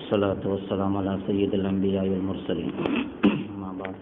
والصلاة والسلام على سيد الأنبياء والمرسلين أما بعد.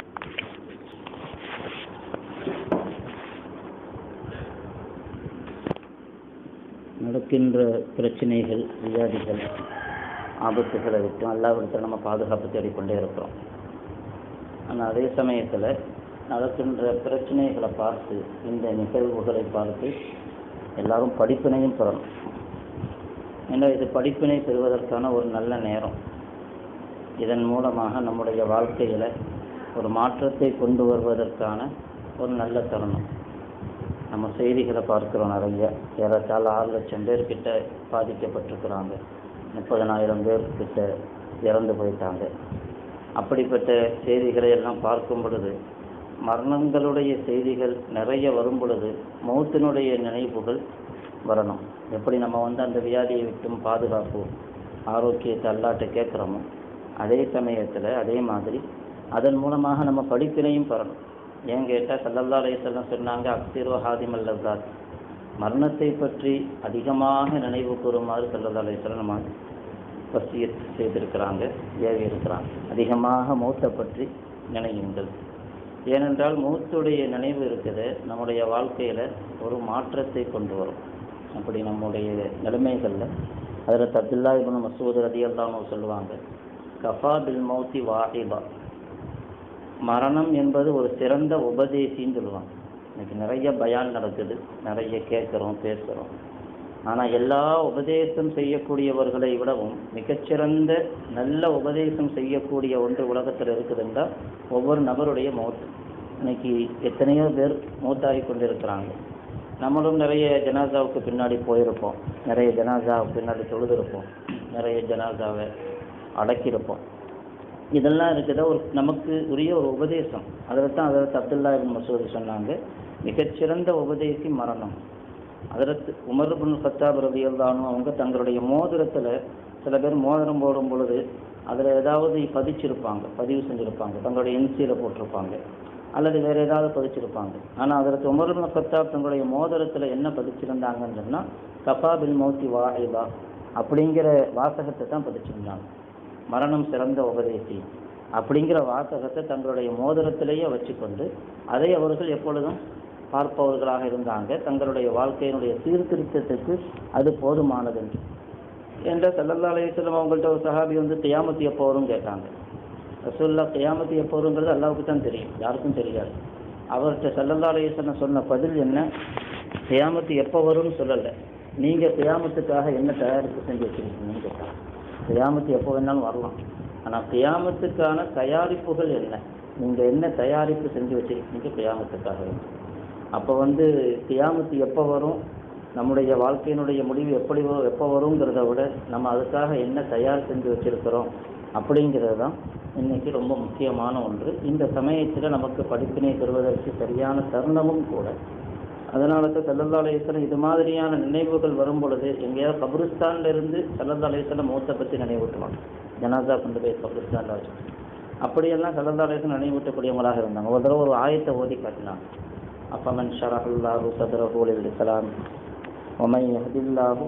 நடக்கின்ற பிரச்சனைகள், வியாதிகள், ஆபத்துகளை விட்டு அல்லாஹ்விடத்தில் நம்ம பாதுகாப்பு தேடிக்கொண்டே இருக்கிறோம். ஆனால் அதே சமயத்தில் நடக்கின்ற பிரச்சனைகளை பார்த்து, இந்த நிகழ்வுகளை பார்த்து எல்லாரும் படிப்பினையும் பெறணும். ஏன்னா இது படிப்பினை பெறுவதற்கான ஒரு நல்ல நேரம். இதன் மூலமாக நம்முடைய வாழ்க்கையில் ஒரு மாற்றத்தை கொண்டு வருவதற்கான ஒரு நல்ல தருணம். நம்ம செய்திகளை பார்க்குறோம், நிறைய ஏறத்தாழ 6 லட்சம் பேர்கிட்ட பாதிக்கப்பட்டிருக்கிறாங்க, 30,000 பேர்கிட்ட இறந்து போயிட்டாங்க. அப்படிப்பட்ட செய்திகளை எல்லாம் பார்க்கும் பொழுது, மரணங்களுடைய செய்திகள் நிறைய வரும் பொழுது மௌத்தினுடைய நினைவுகள் வரணும். எப்படி நம்ம அந்த வியாதியை விட்டும் பாதுகாப்பு, ஆரோக்கியத்தை அல்லாட்ட கேட்குறோமோ, அதே சமயத்தில் அதே மாதிரி அதன் மூலமாக நம்ம படிப்பினையும் பெறணும். ஏன் கேட்டால் ஸல்லல்லாஹு அலைஹி வஸல்லம் சொன்னாங்க, அக்ஸிரு ஹாதிமல் லஸ்ஸாத், மரணத்தை பற்றி அதிகமாக நினைவு கூறுமாறு ஸல்லல்லாஹு அலைஹி வஸல்லம் நம்ம வசியத் செய்திருக்கிறாங்க, ஏவி இருக்கிறாங்க. அதிகமாக மௌத்தை பற்றி நினையுங்கள். ஏனென்றால் மௌத்துடைய நினைவு இருக்குது நம்முடைய வாழ்க்கையில் ஒரு மாற்றத்தை கொண்டு வரும். அப்படி நம்முடைய நிலைமைகளில் ஹஜ்ரத் அப்துல்லாஹ் இப்னு மஸ்ஊத் ரலியல்லாஹு அன்ஹு சொல்லுவாங்க, கஃபா பில் மௌத்தி வாஹிபா, மரணம் என்பது ஒரு சிறந்த உபதேசின்னு சொல்லுவாங்க. இன்னைக்கு நிறைய பயான் நடக்குது, நிறைய கேட்குறோம், பேசுகிறோம். ஆனால் எல்லா உபதேசம் செய்யக்கூடியவர்களை விடவும் மிகச்சிறந்த நல்ல உபதேசம் செய்யக்கூடிய ஒன்று உலகத்தில் இருக்குதுன்னா ஒவ்வொரு நபருடைய மௌத். இன்னைக்கு எத்தனையோ பேர் மௌத்தாகி கொண்டிருக்கிறாங்க. நம்மளும் நிறைய ஜனாசாவுக்கு பின்னாடி போயிருப்போம், நிறைய ஜனாசாவுக்கு பின்னாடி தொழுதிருப்போம், நிறைய ஜனாசாவை அடக்கியிருப்போம். இதெல்லாம் இருக்கிற ஒரு நமக்கு உரிய ஒரு உபதேசம். அதில் தான் ஹஜ்ரத் அப்துல்லாஹ் இப்னு மஸ்ஊத் சொன்னாங்க, மிகச்சிறந்த உபதேசி மரணம். ஹஜ்ரத் உமர் இப்னு கத்தாப் ரலியல்லாஹு அன்ஹு அவங்க தங்களுடைய மோதிரத்தில், சில பேர் மோதிரம் போடும் பொழுது அதில் ஏதாவது பதிச்சிருப்பாங்க, பதிவு செஞ்சுருப்பாங்க, தங்களுடைய என்சியில் போட்டிருப்பாங்க, அல்லது வேறு ஏதாவது பதிச்சிருப்பாங்க. ஆனால் ஹஜ்ரத் உமர் இப்னு கத்தாப் தங்களுடைய மோதிரத்தில் என்ன பதிச்சிருந்தாங்கன்னு சொன்னால், கஃபா பில் மௌத்தி வாஹிபா அப்படிங்கிற வாசகத்தை தான் பதிச்சிருந்தாங்க. மரணம் சிறந்த உபதேசி அப்படிங்கிற வாசகத்தை தங்களுடைய மோதிரத்திலேயே வச்சுக்கொண்டு அதை அவர்கள் எப்பொழுதும் பார்ப்பவர்களாக இருந்தாங்க. தங்களுடைய வாழ்க்கையினுடைய சீர்திருத்தத்துக்கு அது போதுமானது என்ற ஸல்லல்லாஹு அலைஹி வஸல்லம் அவங்கள்ட்ட ஒரு சஹாபி கியாமத்து எப்போ வரும்னு கேட்டாங்க. ரசூலுல்லாஹ் கியாமத்து எப்போ வருங்கிறது அல்லாஹ்வுக்கு தான் தெரியும், யாருக்கும் தெரியாது. அவர்கிட்ட ஸல்லல்லாஹு அலைஹி வஸல்லம் சொன்ன பதில் என்ன, கியாமத்து எப்போ வரும்னு சொல்லலை, நீங்கள் கியாமத்துக்காக என்ன தயாரிப்பு செஞ்சு வச்சுருக்கீங்கன்னு கேட்டாங்க. கியாமத்து எப்போ வேணாலும் வரலாம், ஆனால் கியாமத்துக்கான தயாரிப்புகள் என்ன, நீங்கள் என்ன தயாரிப்பு செஞ்சு வச்சுருக்கீங்க கியாமத்துக்காக. அப்போ கியாமத்து எப்போ வரும், நம்முடைய வாழ்க்கையினுடைய முடிவு எப்போ வருங்கிறத விட நம்ம அதுக்காக என்ன தயார் செஞ்சு வச்சுருக்கிறோம் அப்படிங்கிறது தான் இன்றைக்கி ரொம்ப முக்கியமான ஒன்று. இந்த சமயத்தில் நமக்கு படிப்பினை பெறுவதற்கு சரியான தருணமும் கூட. அதனால தான் ஸல்லல்லாஹு அலைஹி வஸல்லம் இது மாதிரியான நினைவுகள் வரும் பொழுது எங்கேயாவது கபிரிஸ்தான்லேருந்து ஸல்லல்லாஹு அலைஹி வஸல்லம் மௌத்தை பற்றி நினைவூட்டுவாங்க. ஜனாசா கொண்டு போய் கபிரிஸ்தானில் வச்சு அப்படியெல்லாம் ஸல்லல்லாஹு அலைஹி வஸல்லம் நினைவூட்டக்கூடியவங்களாக இருந்தாங்க. ஒரு தடவை ஒரு ஆயத்தை ஓதி காட்டினாங்க. அஃபமன் ஷரஹல்லாஹு ஸத்ரஹு லில் இஸ்லாம் வமன் யஹ்தில்லாஹு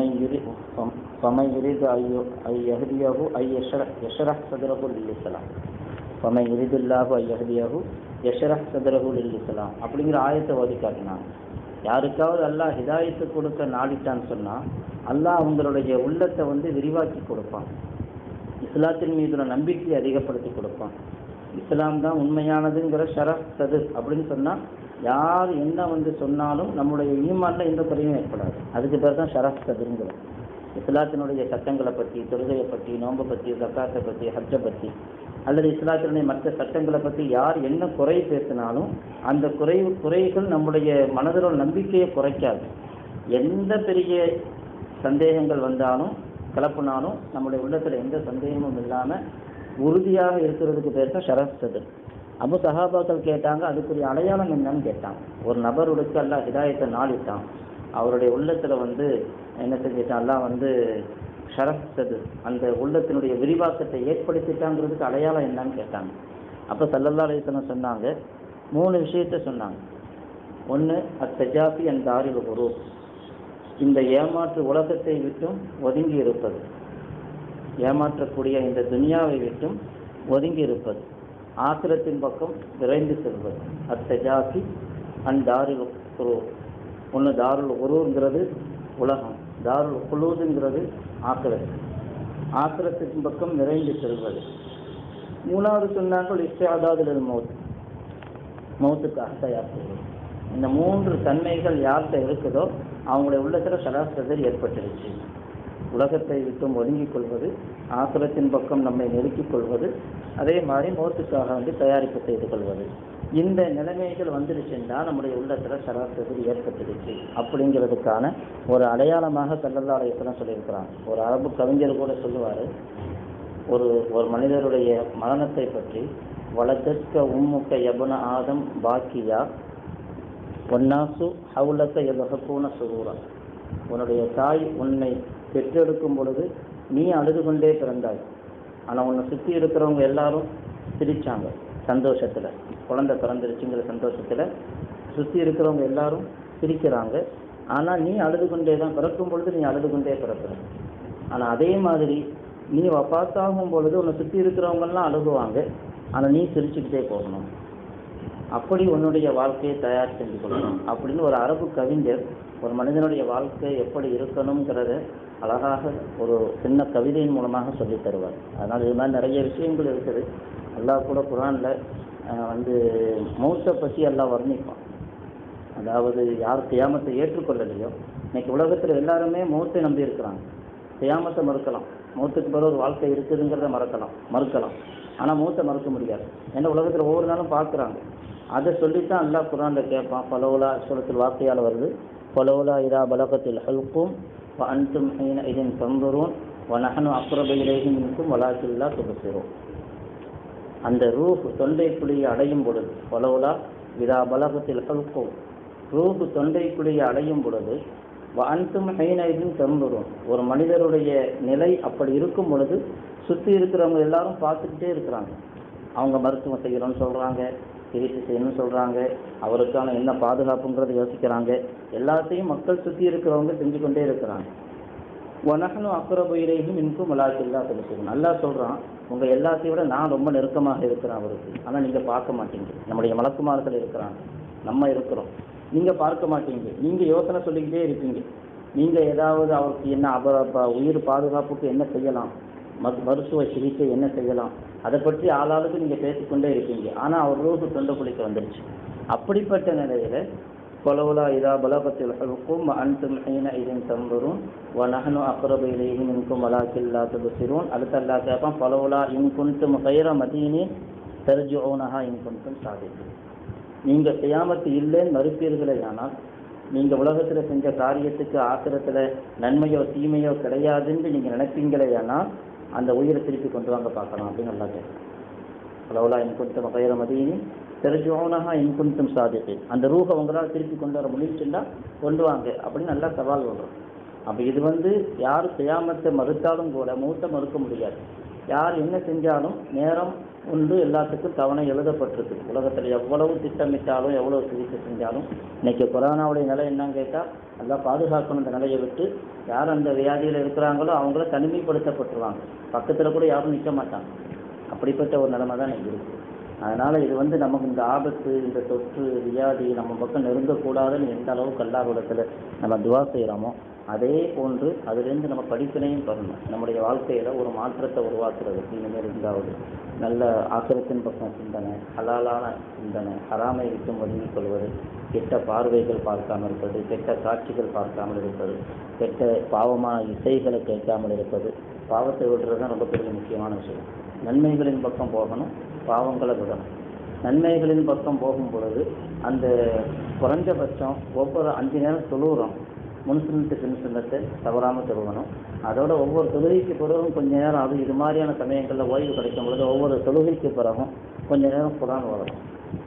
ஃபமன் யுரிது ஐ யஹ்தியஹு ஐ யஷ்ரஹ் ஸத்ரஹு லில் இஸ்லாம் ஃபமன் யுரிதுல்லாஹு ஐ யஹ்தியஹு யஷ்ரஹ் ஸத்ரஹு லில் இஸ்லாம் அப்படிங்கிற ஆயத்தை ஓதி காட்டினாங்க. யாருக்காவது அல்லாஹ் ஹிதாயத்து கொடுக்க நாடிட்டான்னு சொன்னால் அல்லாஹ் அவங்களுடைய உள்ளத்தை விரிவாக்கி கொடுப்பான். இஸ்லாத்தின் மீதுள்ள நம்பிக்கையை அதிகப்படுத்தி கொடுப்பான். இஸ்லாம் தான் உண்மையானதுங்கிற ஷரஹ் சதுர் அப்படின்னு சொன்னால் யார் என்ன சொன்னாலும் நம்முடைய ஈமானில் எந்த குறையும் ஏற்படாது. அதுக்கு பேர் தான் ஷரஹ் சதுருங்கிறது. இஸ்லாத்தினுடைய சட்டங்களை பற்றி, தொழுகையை பற்றி, நோன்பை பற்றி, ஜக்காத்தை பற்றி, ஹஜ்ஜை பற்றி, அல்லது இஸ்லாத்தினுடைய மற்ற சட்டங்களை பற்றி யார் என்ன குறை பேசினாலும் அந்த குறைகள் நம்முடைய மனதில் நம்பிக்கையை குறைக்காது. எந்த பெரிய சந்தேகங்கள் வந்தாலும் கலப்புனாலும் நம்முடைய உள்ளத்தில் எந்த சந்தேகமும் இல்லாமல் உறுதியாக இருக்கிறதுக்கு பேர் தான் ஷரஹ் சதுர். அப்போ சஹாபாக்கள் கேட்டாங்க, அதுக்குரிய அடையாளம் என்னன்னு கேட்டாங்க. ஒரு நபருக்கு அல்லாஹ் ஹிதாயத்தை நாடிட்டான், அவருடைய உள்ளத்தில் என்ன செஞ்சிட்டான், அல்லாஹ் ஷரஹ் சதுர் அந்த உள்ளத்தினுடைய விரிவாக்கத்தை ஏற்படுத்திட்டாங்கிறதுக்கு அடையாளம் என்னன்னு கேட்டாங்க. அப்போ ஸல்லல்லாஹு அலைஹி வஸல்லம் சொன்னாங்க, 3 விஷயத்தை சொன்னாங்க. ஒன்று, அத்தஜாஃபி அன் தாரில் குரூப், இந்த ஏமாற்று உலகத்தை விட்டும் ஒதுங்கி இருப்பது. ஏமாற்றக்கூடிய இந்த துனியாவை விட்டும் ஒதுங்கி இருப்பது, ஆக்கிரத்தின் பக்கம் விரைந்து செல்வது. அத்தஜாசி அன் தாருல் குரூர். ஒன்று தாருல் குரூருங்கிறது உலகம், தாருல் குலூதுங்கிறது ஆக்கிரத். ஆக்கிரத்தின் பக்கம் விரைந்து செல்வது. மூணாவது சொன்னார்கள் இஸ்திஅதாதுல் மௌத், மௌத்துக்காக தயார் செய்வது. இந்த மூன்று தன்மைகள் யார்கிட்ட இருக்குதோ அவங்களுடைய உள்ளத்தில் சராசரி ஏற்பட்டுருச்சு. உலகத்தை விட்டும் ஒதுங்கிக் கொள்வது, ஆக்கிரத்தின் பக்கம் நம்மை நெருக்கிக் கொள்வது, அதே மாதிரி மௌத்துக்காக தயாரிப்பு செய்து கொள்வது. இந்த நிலைமைகள் வந்துருச்சுன்னா நம்முடைய உள்ளத்தில் சராசரி ஏற்பட்டுருச்சு அப்படிங்கிறதுக்கான ஒரு அடையாளமாக ஸல்லல்லாஹு அலைஹி வஸல்லம் சொல்லியிருக்கிறாங்க. ஒரு அரபு கவிஞர் கூட சொல்லுவார், ஒரு மனிதருடைய மரணத்தை பற்றி, வலதற்க உம்முக்க யபுன ஆதம் பாக்கியா ஒன்னாசு ஹவுலக்க எதகக்கூன சுரூரா. உன்னுடைய தாய் உன்னை பெற்றெடுக்கும் பொழுது நீ அழுது கொண்டே பிறந்தாய், ஆனால் உன்னை சுற்றி இருக்கிறவங்க எல்லாரும் சிரிச்சாங்க சந்தோஷத்தில். குழந்தை பிறந்துருச்சுங்கிற சந்தோஷத்தில் சுற்றி இருக்கிறவங்க எல்லாரும் சிரிக்கிறாங்க, ஆனால் நீ அழுது கொண்டே தான் பிறக்கும் பொழுது நீ அழுது கொண்டே பிறக்கிற. ஆனால் அதே மாதிரி நீ வஃபாத்தாகும் பொழுது உன்னை சுற்றி இருக்கிறவங்கெல்லாம் அழுகுவாங்க, ஆனால் நீ சிரிச்சுக்கிட்டே போகணும். அப்படி உன்னுடைய வாழ்க்கையை தயார் செஞ்சு கொள்ளணும் அப்படின்னு ஒரு அரபு கவிஞர் ஒரு மனிதனுடைய வாழ்க்கை எப்படி இருக்கணுங்கிறத அழகாக ஒரு சின்ன கவிதையின் மூலமாக சொல்லித் தருவார். அதனால் இது மாதிரி நிறைய விஷயங்கள் இருக்குது. அல்லாஹ் கூட குர்ஆனில் மௌத்தை பற்றி எல்லாம் வர்ணிப்பான். அதாவது யார் கியாமத்தை ஏற்றுக்கொள்ளலையோ, இன்னைக்கு உலகத்தில் எல்லாருமே மௌத்தை நம்பி இருக்கிறாங்க. கியாமத்தை மறுக்கலாம், மௌத்துக்கு பிறகு ஒரு வாழ்க்கை இருக்குதுங்கிறத மறுக்கலாம். ஆனால் மௌத்தை மறுக்க முடியாது. ஏன்னா உலகத்தில் ஒவ்வொரு நாளும் பார்க்குறாங்க. அதை சொல்லித்தான் அல்லாஹ் குர்ஆனில் கேட்பான். ஃபலௌலா சூரத்துல் வாக்கியால் வருது, ஃபலௌலா இதா பலகத்தில் ஹல்கும் வ அன்தும் ஹீன இதின் தந்துரூன் வ நஹ்னு அக்ரபு இலைஹி மின்கும் வலாக்கின் லா துப்சிரூன். அந்த ரூஹ் தொண்டைக்குழியை அடையும் பொழுது, ஃபலௌலா இதா பலகத்தில் ஹல்கும், ரூஹ் தொண்டைக்குழியை அடையும் பொழுது, வ அன்தும் ஹீன இதின் தந்துரூன், ஒரு மனிதருடைய நிலை அப்படி இருக்கும் பொழுது சுற்றி இருக்கிறவங்க எல்லாரும் பார்த்துக்கிட்டே இருக்கிறாங்க. அவங்க மருத்துவம் செய்யணும்னு சொல்கிறாங்க, சிகிச்சை செய்யணும்னு சொல்கிறாங்க, அவருக்கான என்ன பாதுகாப்புங்கிறத யோசிக்கிறாங்க. எல்லாத்தையும் மக்கள் சுற்றி இருக்கிறவங்க செஞ்சு கொண்டே இருக்கிறாங்க. வனஹ்னு அக்ரபு இலைஹி மின்கும் வலாக்கின் லா துப்சிரூன். அல்லாஹ் சொல்கிறான், உங்கள் எல்லாத்தையும் விட நான் ரொம்ப நெருக்கமாக இருக்கிறேன் அவருக்கு, ஆனால் நீங்கள் பார்க்க மாட்டீங்க. நம்முடைய மலக்குமார்கள் இருக்கிறாங்க, நம்ம இருக்கிறோம், நீங்கள் பார்க்க மாட்டீங்க. நீங்கள் யோசனை சொல்லிக்கிட்டே இருப்பீங்க. நீங்கள் ஏதாவது அவருக்கு என்ன உயிர் பாதுகாப்புக்கு என்ன செய்யலாம், மருத்துவ சிகிச்சை என்ன செய்யலாம், அதை பற்றி ஆளாளுக்கு நீங்கள் பேசிக்கொண்டே இருப்பீங்க. ஆனால் அவர் ரூஹு தொண்டைக்குழிக்கு வந்துருச்சு. அப்படிப்பட்ட நிலையில் ஃபலௌலா இதா பலகத்தில் ஹல்கும் வ அன்தும் ஹீன இதின் தந்துரூன் வ நஹ்னு அக்ரபு இலைஹி மின்கும் வலாக்கின் லா துப்சிரூன். அடுத்து அல்லாஹ் கேட்பான், ஃபலௌலா இன் குன்தும் கைர மதீனின் தர்ஜிஊனஹா இன் குன்தும் சாதிகீன். நீங்கள் கியாமத்து இல்லைன்னு மறுப்பீர்களே, ஆனால் நீங்கள் உலகத்தில் செஞ்ச காரியத்துக்கு ஆக்கிரத்தில் நன்மையோ தீமையோ கிடையாதுன்னு நீங்கள் நினைப்பீங்களே, ஆனால் அந்த உயிரை திருப்பி கொண்டு வாங்க பார்க்கலாம் அப்படின்னு நல்லா கேட்குறேன். ஃபலௌலா இன் குன்தும் கைர மதீனின் தர்ஜிஊனஹா இன் குன்தும் சாதிகீன். அந்த ரூஹை உங்களால் திருப்பி கொண்டு வர முடிச்சுன்னா கொண்டு வாங்க அப்படின்னு நல்லா சவால் சொல்கிறோம். அப்போ இது யார் கியாமத்தை மறுத்தாலும் கூட மௌத்தை மறுக்க முடியாது. யார் என்ன செஞ்சாலும் நேரம் ஒன்று எல்லாத்துக்கும் தவணை எழுதப்பட்டிருக்கு. உலகத்தில் எவ்வளவு திட்டமிட்டாலும் எவ்வளவு சிகிச்சை செஞ்சாலும் இன்னைக்கு கொரோனாவுடைய நிலை என்னன்னு கேட்டால் நல்லா பாதுகாக்கணும். இந்த நிலையை விட்டு யார் அந்த வியாதியில் இருக்கிறாங்களோ அவங்கள தனிமைப்படுத்தப்பட்டுருவாங்க, பக்கத்தில் கூட யாரும் நிற்க மாட்டாங்க. அப்படிப்பட்ட ஒரு நிலைமை தான் இன்னைக்கு இருக்குது. அதனால் இது நமக்கு இந்த ஆபத்து, இந்த தொற்று வியாதி நம்ம பக்கம் நெருங்கக்கூடாதுன்னு எந்த அளவுக்கு அல்லாஹ்விடத்தில் நம்ம துவா செய்கிறோமோ, அதே போன்று அதிலிருந்து நம்ம படிப்பினையும் பண்ணணும். நம்முடைய வாழ்க்கையில் ஒரு மாற்றத்தை உருவாக்குறது இனிமேல் இருந்தாவது நல்ல ஆக்கிரத்தின் பக்கம் சிந்தனை, ஹலாலான சிந்தனை, ஹராமை விட்டு ஒதுங்கிக் கொள்வது, கெட்ட பார்வைகள் பார்க்காமல் இருப்பது, கெட்ட காட்சிகள் பார்க்காமல் இருப்பது, கெட்ட பாவமான இசைகளை கேட்காமல் இருப்பது. பாவத்தை விடுறது தான் ரொம்ப பெரிய முக்கியமான விஷயம். நன்மைகளின் பக்கம் போகணும், பாவங்களை விடணும். நன்மைகளின் பக்கம் போகும் பொழுது அந்த குறைஞ்சபட்சம் ஒவ்வொரு 5 நேரம் தொழுகிறோம், முன்சுனத்து பின்சுனத்தை தவறாமல் தொழுகணும். அதோட ஒவ்வொரு தொழுகைக்கு பிறகும் கொஞ்சம் நேரம், அது இது மாதிரியான சமயங்களில் ஓய்வு கிடைக்கும் பொழுது ஒவ்வொரு தொழுகைக்கு பிறகும் கொஞ்சம் நேரம் குர்ஆன் ஓதணும்.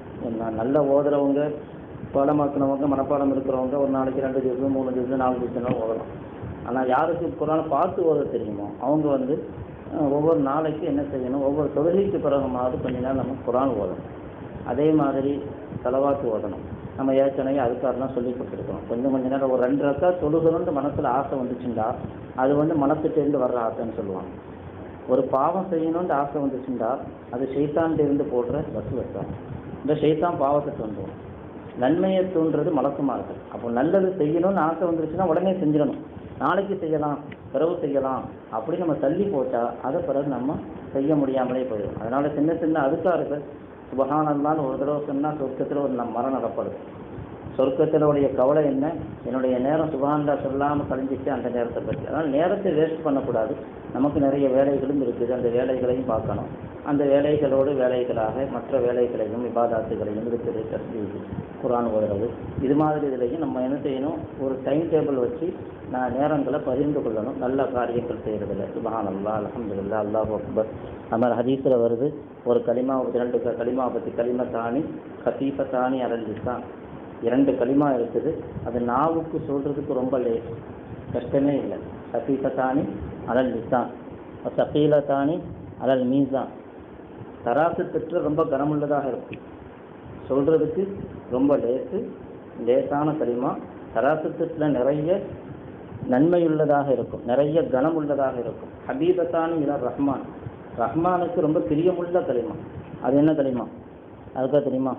நல்ல ஓதுறவங்க, பாடமாக்கினவங்க, மனப்பாடம் இருக்கிறவங்க ஒரு நாளைக்கு 2 ஜுஸ் 3 ஜுஸ் 4 ஜுஸ்லாம் ஓதலாம். ஆனால் யாருக்கு குர்ஆனை பார்த்து ஓத தெரியுமோ அவங்க ஒவ்வொரு நாளைக்கு என்ன செய்யணும், ஒவ்வொரு தொழுகைக்கு பிறகுமாவது கொஞ்ச நேரம் நம்ம குர்ஆன் ஓதணும். அதே மாதிரி ஸலவாத் ஓதணும். நம்ம ஏற்கனவே அதுக்காரெலாம் சொல்லி கொடுத்துருக்கோம். கொஞ்சம் நேரம் ஒரு 2 ரக்காத் தொழுகணும்னு மனசில் ஆசை வந்துச்சுண்டா அது மனசுட்டேருந்து வர்ற ஆசைன்னு சொல்லுவாங்க. ஒரு பாவம் செய்யணும்னு ஆசை வந்துச்சுண்டா அது ஷைத்தான்கிட்ட இருந்து போடுற வசுவசம். இந்த ஷைத்தான் பாவத்தை தோன்றும், நன்மையை தோன்றது மலக்குமார்கள். அப்போ நல்லது செய்யணும்னு ஆசை வந்துருச்சுன்னா உடனே செஞ்சிடணும். நாளைக்கு செய்யலாம், பிறகு செய்யலாம் அப்படி நம்ம தள்ளி போட்டால் அதை பிறகு நம்ம செய்ய முடியாமலே போயிடும். அதனால் சின்ன சின்ன அதுக்கார்கள் சுபஹானல்லாஹ்னு ஒரு தடவை சொன்னால் சொர்க்கத்தில் ஒரு மரம் நடப்படுது. சொர்க்கத்தினுடைய கவலை என்ன, என்னுடைய நேரம் சுபஹானல்லாஹ் சொல்லாமல் கழிஞ்சிச்சு அந்த நேரத்தை பற்றி. அதனால் நேரத்தை வேஸ்ட் பண்ணக்கூடாது. நமக்கு நிறைய வேலைகளும் இருக்குது, அந்த வேலைகளையும் பார்க்கணும். அந்த வேலைகளோடு வேலைகளாக மற்ற வேலைகளையும் இபாதாத்துகளையும் இருக்குது, தஸ்பீஹ், குர்ஆன் ஓதுறது, இது மாதிரி இதுலையும் நம்ம என்ன செய்யணும், ஒரு டைம் டேபிள் வச்சு நான் நேரங்களை பகிர்ந்து கொள்ளணும். நல்ல காரியங்கள் செய்கிறதில்ல. சுபஹானல்லாஹ், அல்ஹம்துலில்லாஹ், அல்லாஹு அக்பர். நம்ம ஹதீஸில் வருது, ஒரு கலிமா 2 கலிமா பற்றி கலிமத்தானி கசீஃபத்தானி அலல் லிசான், 2 கலிமா இருக்குது. அது நாவுக்கு சொல்கிறதுக்கு ரொம்ப லேட், கஷ்டமே இல்லை. கசீஃபத்தானி அலல் லிசான், சகீலத்தானி அலல் மீசான். தராசு பெற்று ரொம்ப கனமுள்ளதாக இருக்கும், சொல்கிறதுக்கு ரொம்ப லேசான கலிமா. தராசு பெற்றில் நிறைய நன்மையுள்ளதாக இருக்கும், நிறைய கனமுள்ளதாக இருக்கும். ஹபீபத்தானி இலர் ரஹ்மான், ரஹ்மானுக்கு ரொம்ப பிரியமுள்ள கலிமா. அது என்ன கலிமா அதுக்கா தெரியுமா?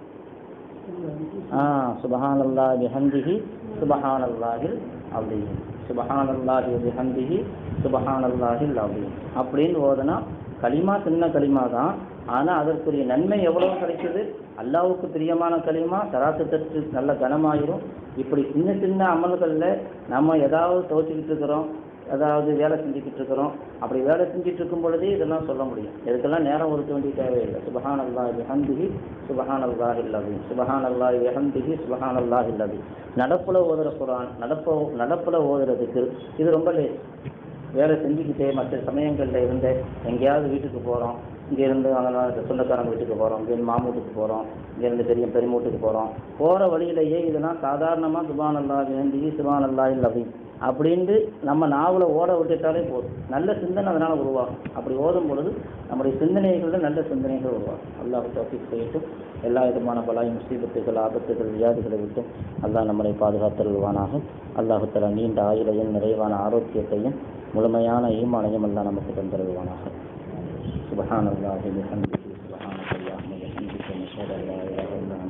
சுபஹானல்லாஹி பிஹம்திஹி சுபஹானல்லாஹில் அஸீம், சுபஹானல்லாஹி பிஹம்திஹி சுபஹானல்லாஹில் அஸீம் அப்படின்னு ஓதுனா கலிமா சின்ன கலிமா தான், ஆனால் அதற்குரிய நன்மை எவ்வளவு கிடைக்குது. அல்லாஹ்வுக்கு பிரியமான கலிமா, தராசு தட்டு நல்ல கனமாயிரும். இப்படி சின்ன சின்ன அமல்களில் நம்ம ஏதாவது துவச்சிக்கிட்டு இருக்கிறோம், அதாவது வேலை செஞ்சுக்கிட்டு இருக்கிறோம். அப்படி வேலை செஞ்சுட்டு இருக்கும் பொழுதே இதெல்லாம் சொல்ல முடியும். இதுக்கெல்லாம் நேரம் ஒதுக்க வேண்டிய தேவையில்லை. சுபஹானல்லாஹி பிஹம்திஹி சுபஹானல்லாஹில் அஸீம், சுபஹானல்லாஹி பிஹம்திஹி சுபஹானல்லாஹில் அஸீம். நடப்புல ஓதுற குர்ஆன், நடப்புல ஓதுறதுக்கு இது ரொம்ப லேட். வேலை செஞ்சுக்கிட்டே மற்ற சமயங்களில் இருந்து எங்கேயாவது வீட்டுக்கு போகிறோம், இங்கேருந்து அங்கே சொந்தக்காரங்க வீட்டுக்கு போகிறோம், இங்கேருந்து மாமூட்டுக்கு போகிறோம், இங்கேருந்து பெரியமூட்டுக்கு போகிறோம், போகிற வழியிலேயே இதெல்லாம் சாதாரணமாக சுபஹானல்லாஹி பிஹம்திஹி சுபஹானல்லாஹில் அஸீம் அப்படின்ட்டு நம்ம நாவலை ஓட விட்டுட்டாலே போதும். நல்ல சிந்தனை அதனால் உருவாகும். அப்படி ஓதும் பொழுது நம்முடைய சிந்தனைகளில் நல்ல சிந்தனைகள் உருவாகும். அல்லாஹ் தௌஃபீக் செய்யட்டும். எல்லா விதமான பலாய் முசீபத்துகள், ஆபத்துகள், வியாதிகளை விட்டு அல்லாஹ் நம்மளை பாதுகாத்தருள்வானாக. அல்லாஹ் தஆலா நீண்ட ஆயுளையும் நிறைவான ஆரோக்கியத்தையும் முழுமையான ஈமானையும் அல்லாஹ் நமக்கு தந்தருள்வானாக. சுப்ஹானல்லாஹி வபிஹம்திஹி சுப்ஹானல்லாஹி வபிஹம்திஹி நஷ்ஹது அல்லா இலாஹா இல்லா